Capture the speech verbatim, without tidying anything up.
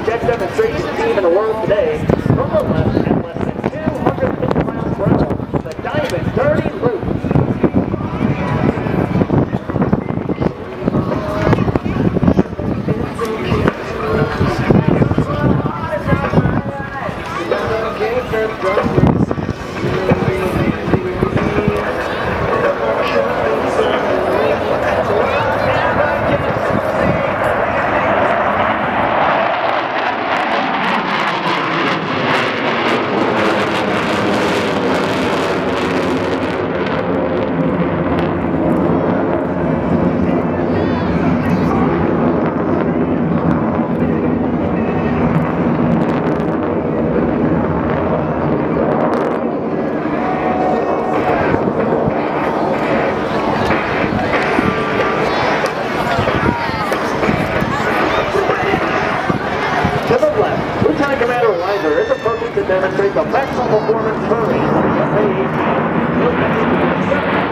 jet demonstration team in the world today. From the left, at less than two hundred fifty miles per hour, the Diamond Dirty Loop. Lieutenant Commander Weiser is approaching to demonstrate the maximum performance hurry.